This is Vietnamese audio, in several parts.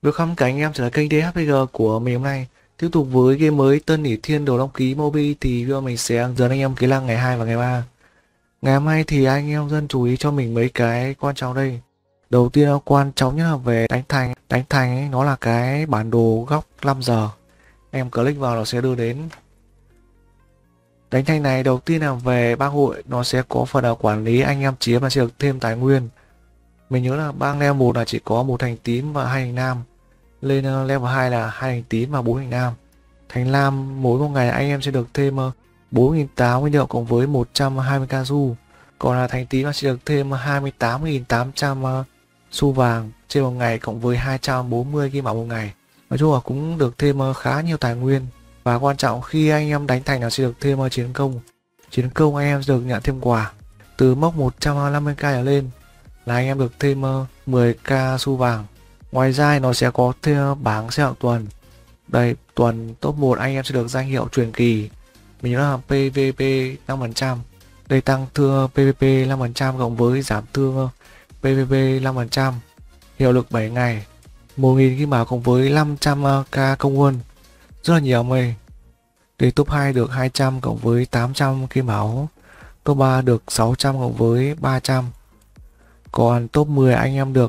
Welcome cả anh em trở lại kênh DHPG của mình hôm nay. Tiếp tục với game mới Tân Ỷ Thiên Đồ Long Ký Mobi thì video mình sẽ hướng dẫn anh em kỹ năng ngày 2 và ngày 3. Ngày hôm nay thì anh em dân chú ý cho mình mấy cái quan trọng đây. Đầu tiên quan trọng nhất là về đánh thành. Đánh thành ấy, nó là cái bản đồ góc 5 giờ. Em click vào nó sẽ đưa đến. Đánh thành này đầu tiên là về bang hội, nó sẽ có phần quản lý anh em chiếm là sẽ được thêm tài nguyên. Mình nhớ là bang level 1 là chỉ có một thành tím và hai thành nam. Lên level 2 là hai thành tím và 4 thành nam. Thành lam mỗi một ngày anh em sẽ được thêm 4.800 nguyên liệu cộng với 120k xu. Còn là thành tím sẽ được thêm 28.800 xu vàng trên một ngày cộng với 240 kim bảo một ngày. Nói chung là cũng được thêm khá nhiều tài nguyên. Và quan trọng khi anh em đánh thành là sẽ được thêm chiến công. Chiến công anh em sẽ được nhận thêm quà. Từ mốc 150k trở lên là anh em được thêm 10k xu vàng. Ngoài ra nó sẽ có thêm bảng xếp hạng tuần. Đây, tuần top 1 anh em sẽ được danh hiệu truyền kỳ. Mình nhớ là PVP 5%. Đây tăng thương PVP 5% cộng với giảm thương PVP 5%. Hiệu lực 7 ngày. 1.000 kim bảo cộng với 500k công quân. Rất là nhiều mày. Đây top 2 được 200 cộng với 800 kim bảo. Top 3 được 600 cộng với 300. Còn top 10 anh em được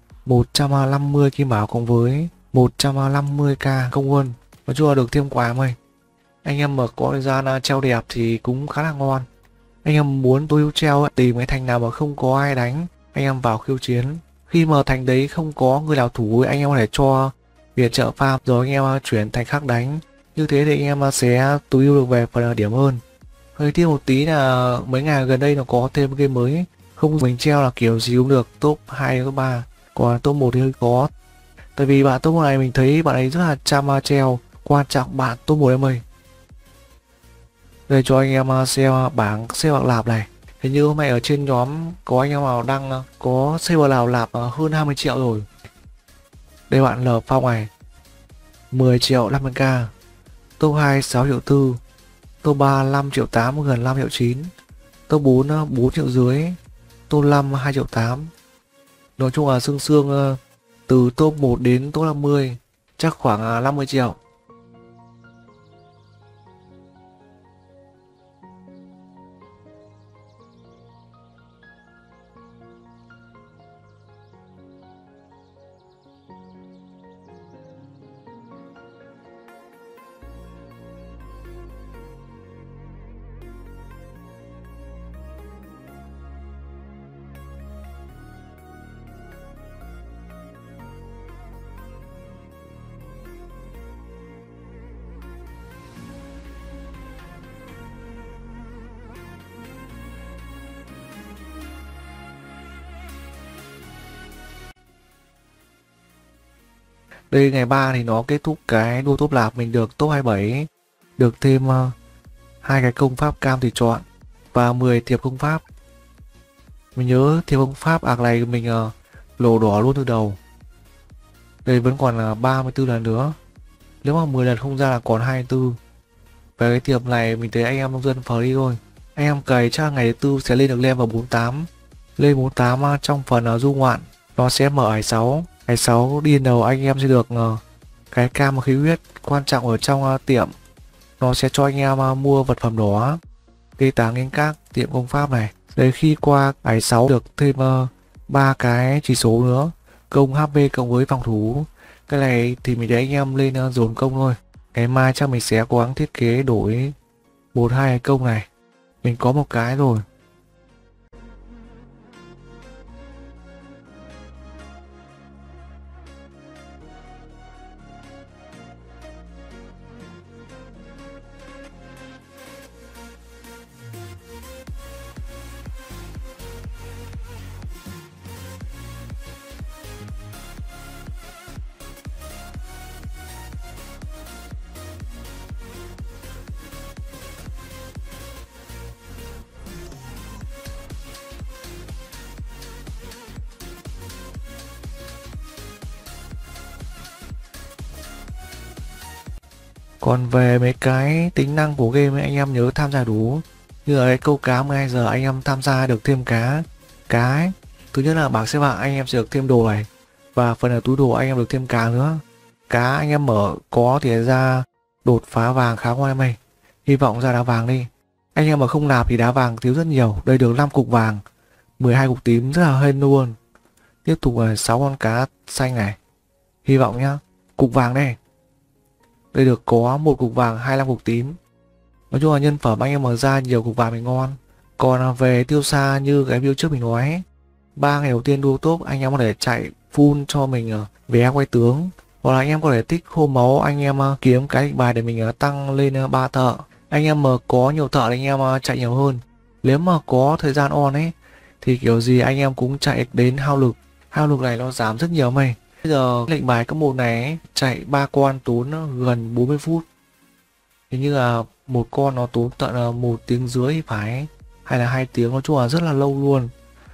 150 kim bảo cộng với 150k công quân. Nói chung là được thêm quà mày. Anh em mà có thời gian treo đẹp thì cũng khá là ngon. Anh em muốn tôi treo tìm cái thành nào mà không có ai đánh, anh em vào khiêu chiến. Khi mà thành đấy không có người nào thủ anh em có thể cho viện trợ farm rồi anh em chuyển thành khác đánh. Như thế thì anh em sẽ tối ưu được về phần điểm hơn. Hơi tiếc một tí là mấy ngày gần đây nó có thêm game mới. Không mình treo là kiểu gì cũng được top 2 top 3. Còn top 1 thì hơi khó. Tại vì bạn top 1 này mình thấy bạn ấy rất là chăm treo. Quan trọng bạn top 1 em ơi. Đây cho anh em xem bảng xếp hạng lạp này. Hình như hôm nay ở trên nhóm có anh em nào đăng có server nào lạp hơn 20 triệu rồi. Đây bạn L Phong này 10 triệu 50k. Top 2 6 triệu 4. Top 3 5 triệu 8 gần 5 triệu 9. Top 4 4 triệu dưới. Top 5 2 triệu 8. Nói chung là sương sương từ top 1 đến top 50 chắc khoảng 50 triệu. Đây ngày 3 thì nó kết thúc cái đua top lạp, mình được top 27, được thêm hai cái công pháp cam tùy chọn và 10 thiệp công pháp. Mình nhớ thiệp công pháp này mình lỗ đỏ luôn từ đầu. Đây vẫn còn là 34 lần nữa. Nếu mà 10 lần không ra là còn 24. Về cái thiệp này mình thấy anh em nông dân free thôi. Anh em cày chắc ngày thứ 4 sẽ lên được level 48. Lên 48 trong phần du ngoạn nó sẽ mở ải 6. Ngày 6 đi đầu anh em sẽ được cái cam khí huyết. Quan trọng ở trong tiệm nó sẽ cho anh em mua vật phẩm đó. Cây táng nghiên các tiệm công pháp này. Đấy khi qua ải 6 được thêm 3 cái chỉ số nữa. Công HP cộng với phòng thủ. Cái này thì mình thấy anh em lên dồn công thôi. Ngày mai chắc mình sẽ cố gắng thiết kế đổi 1-2 cái công này. Mình có một cái rồi. Còn về mấy cái tính năng của game ấy, anh em nhớ tham gia đủ. Như ở cái câu cá 12 giờ anh em tham gia được thêm cá ấy. Thứ nhất là bảng xếp hạng anh em sẽ được thêm đồ này. Và phần ở túi đồ anh em được thêm cá nữa. Cá anh em mở có thì ra đột phá vàng khá ngon em ơi. Hy vọng ra đá vàng đi. Anh em mà không nạp thì đá vàng thiếu rất nhiều. Đây được 5 cục vàng, 12 cục tím rất là hên luôn. Tiếp tục là 6 con cá xanh này. Hy vọng nhá. Cục vàng đây. Đây được có một cục vàng, 25 cục tím. Nói chung là nhân phẩm anh em mở ra nhiều cục vàng thì ngon. Còn về tiêu xa như cái video trước mình nói ấy, 3 ngày đầu tiên đua top anh em có thể chạy full cho mình vé quay tướng. Hoặc là anh em có thể tích khô máu, anh em kiếm cái định bài để mình tăng lên 3 thợ. Anh em mà có nhiều thợ thì anh em chạy nhiều hơn. Nếu mà có thời gian on ấy thì kiểu gì anh em cũng chạy đến hao lực. Hao lực này nó giảm rất nhiều mày. Bây giờ lệnh bài cấp 1 này ấy, chạy 3 con tốn gần 40 phút. Hình như là một con nó tốn tận 1 tiếng rưỡi phải, hay là 2 tiếng, nói chung là rất là lâu luôn.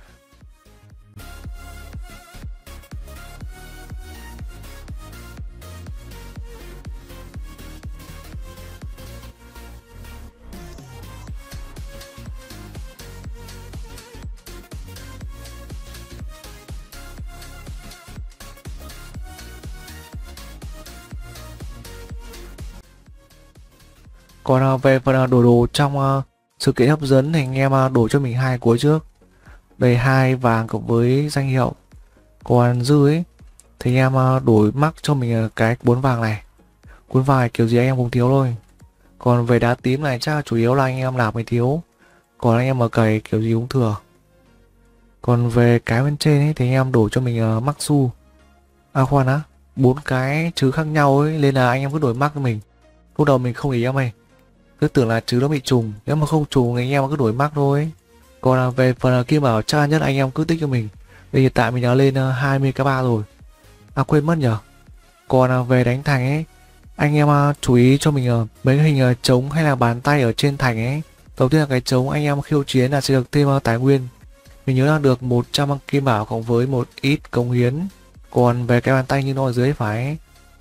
Còn về phần đổi đồ trong sự kiện hấp dẫn thì anh em đổi cho mình 2 cuối trước. Đây 2 vàng cộng với danh hiệu. Còn dư ấy thì anh em đổi mắc cho mình cái 4 vàng này. 4 vàng này kiểu gì anh em cũng thiếu thôi. Còn về đá tím này chắc là chủ yếu là anh em làm mới thiếu. Còn anh em mà cày kiểu gì cũng thừa. Còn về cái bên trên ấy thì anh em đổi cho mình mắc su. À khoan á, 4 cái trứ khác nhau ấy nên là anh em cứ đổi mắc cho mình. Lúc đầu mình không ý em ơi, cứ tưởng là trứ nó bị trùng, nếu mà không trùng thì anh em cứ đổi mắc thôi. Còn về phần kim bảo chắc nhất anh em cứ tích cho mình. Bây hiện tại mình đã lên 20k3 rồi. À quên mất nhở. Còn về đánh thành ấy, anh em chú ý cho mình mấy cái hình trống hay là bàn tay ở trên thành ấy. Đầu tiên là cái trống anh em khiêu chiến là sẽ được thêm tài nguyên. Mình nhớ là được 100 kim bảo cộng với một ít cống hiến. Còn về cái bàn tay như nó ở dưới phải.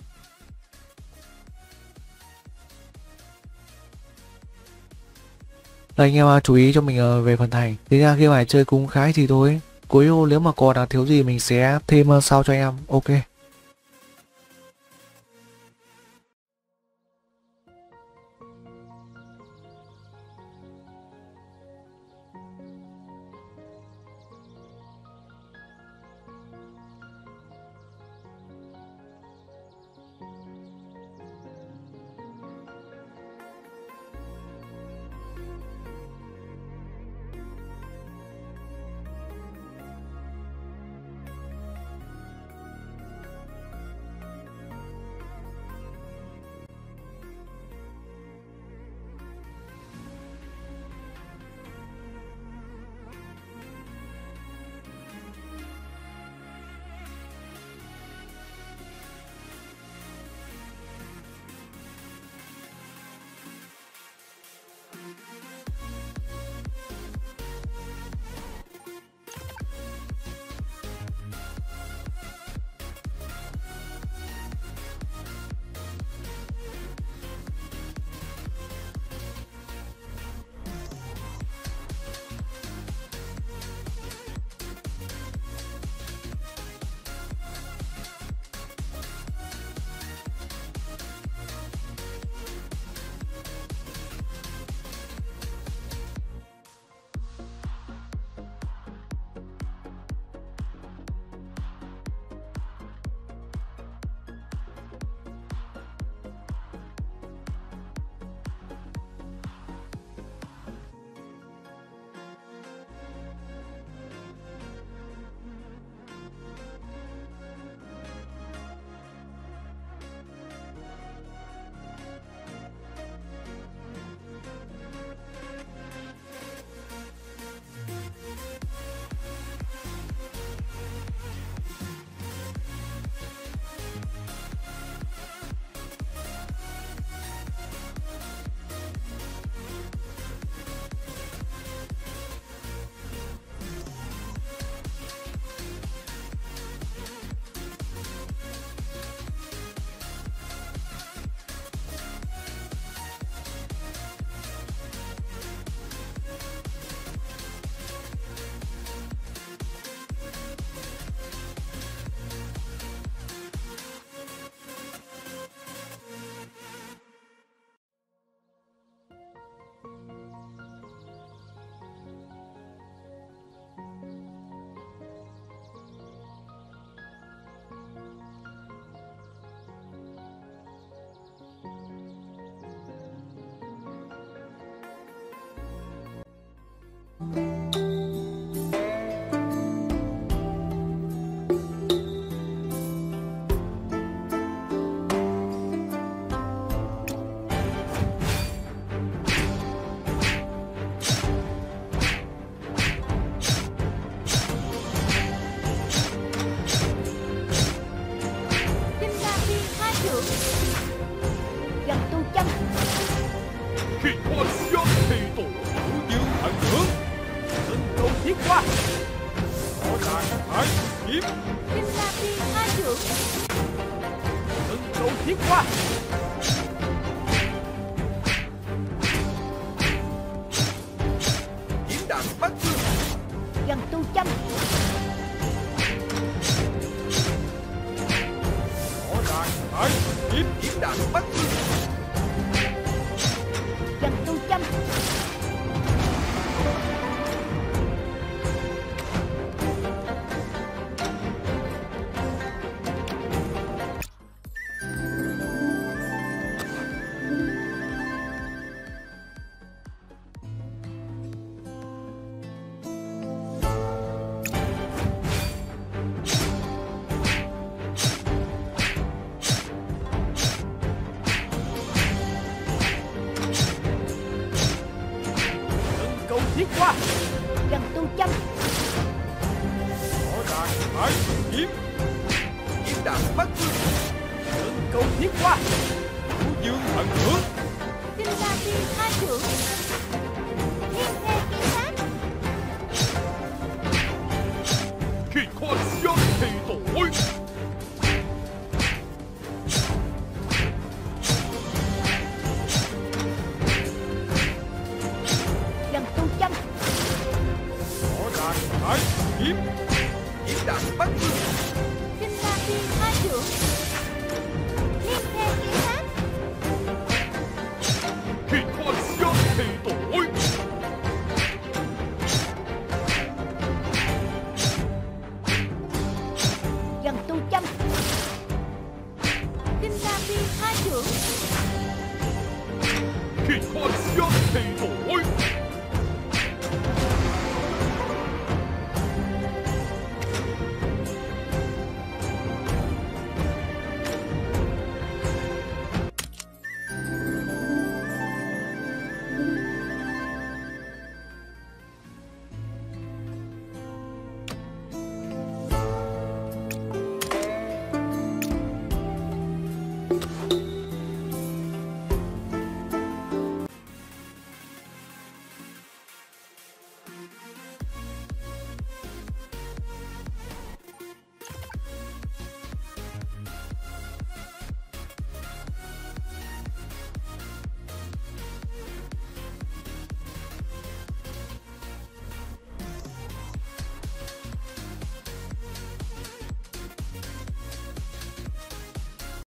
Đây anh em chú ý cho mình về phần thành. Thế ra game này chơi cũng khá thì thôi. Cuối video nếu mà còn thiếu gì mình sẽ thêm sau cho anh em. Ok. Dân tu chân. Kỳ hoa xương thì tổ hữu dương thần hướng. Linh cầu thiết qua. Rõ ràng hải kiếm. Kim La Phi Hai Trưởng. Linh cầu thiết qua. Kiếm đạn bắt phương. Dân tu chân. Rõ ràng hải kiếm. Kiếm đạn bắt phương. Dân tu chân. Cầu thiết qua. Dân tu chân. Rõ ràng hải kiếm. Kiếm đạn bắt phương. Linh cầu thiết qua. Hữu dương thần hướng. Kim La Phi Hai Trưởng. Thiên thê ký sát. Kỳ hoa xương thì tổ. Dân tu chân. Rõ ràng hải kiếm. Kiếm đạn bắt phương. Kim La Phi Hai Trưởng. Thiên thê ký sát. Kỳ hoa xương thì tổ. Dân tu chân. Kim La Phi Hai Trưởng. Kỳ hoa xương thì tổ.